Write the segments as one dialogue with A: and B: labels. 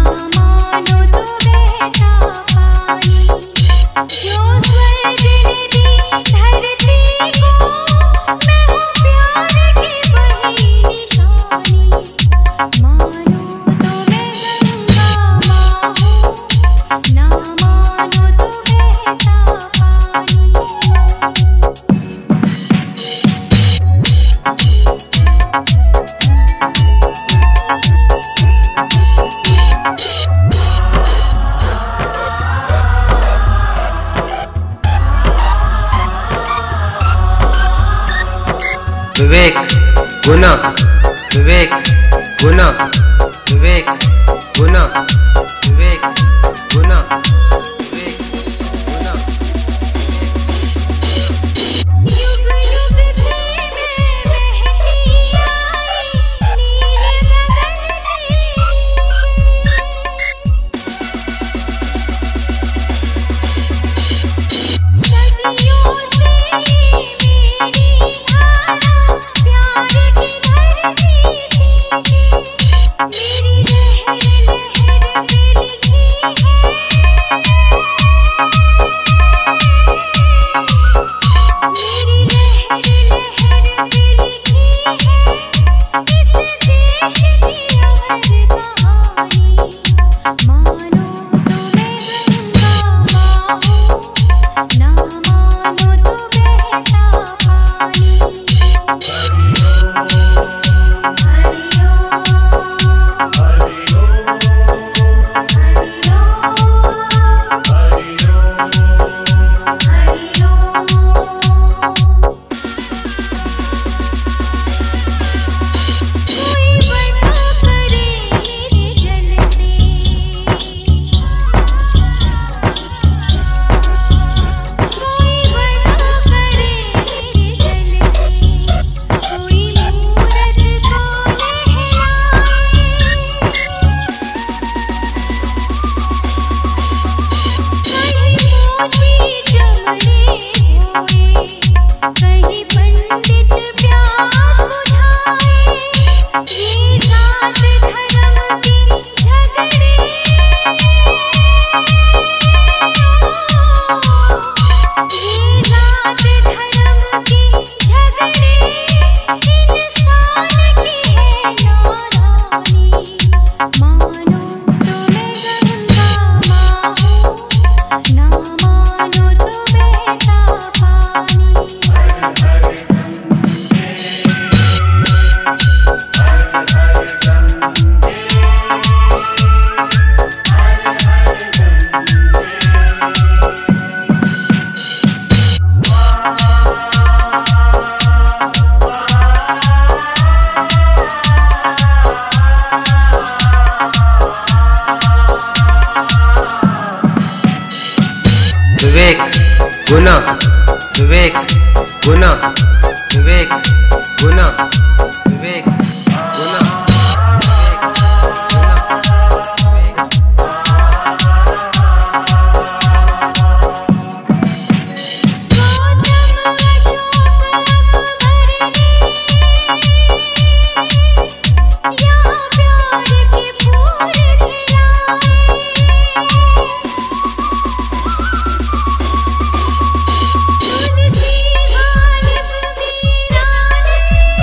A: मानो तो बहता पानी, जो स्वर्ग ने दी धरती को, मैं हूँ प्यार की वही निशानी। मानो तो मैं गंगा माँ हूँ, ना मानो तो बहता पानी।
B: विवेक गुना, विवेक गुना, विवेक गुना, विवेक गुना, विवेक गुना।
A: युग युग से मैं बहती आई नील गगन की, सदियों से मेरी धारा प्यार की धरती सींचे, मेरी लहर लहर पे लिखी है, मेरी लहर लहर पे लिखी है, इस देश की अमर कहानी। मानो तो मैं गंगा माँ हूँ, ना मानो तो बहता पानी। कोई बसा करे मेरे जल से, कोई बसा करे मेरे जल से, कोई मूरत को लहराए, कहीं मोती जमने हुए, कहीं पंडित प्यास बुझाए, ये सात धर्म के झगड़े, ये सात धर्म के झगड़े, इंसान की है नादानी। मानो तो मैं गंगा माँ हूँ, ना मानो तो बहता पानी।
B: विवेक गुना, विवेक गुना, विवेक गुना, विवेक गुना, विवेक
A: गौतम अशोक अकबर ने यहाँ प्यार के फूल खिलाए, तुलसी गालिब मीरा ने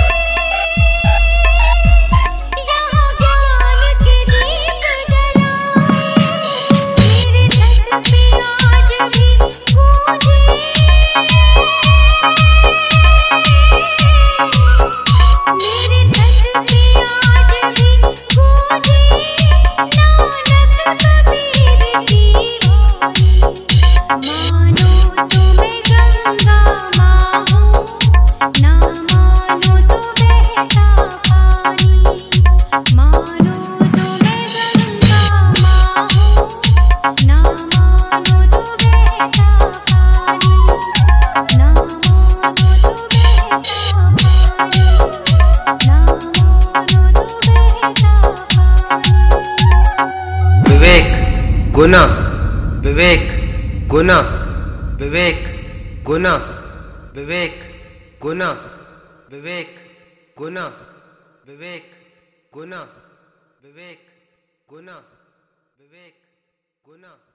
A: यहाँ ज्ञान के दीप जलाए, मेरे तट पे आज भी गूंजे, मेरे तट पे आज भी गूंजे, नानक कबीर की वाणी। मानो तो मैं गंगा माँ हूँ, ना मानो तो बहता पानी। मानो तो मैं गंगा माँ हूँ, ना मानो तो बहता पानी, ना मानो तो बहता पानी, ना मानो तो बहता पानी।
B: विवेक गुना, विवेक गुना, विवेक गुना, विवेक गुना, विवेक गुना, विवेक गुना, विवेक गुना। विवेक गुना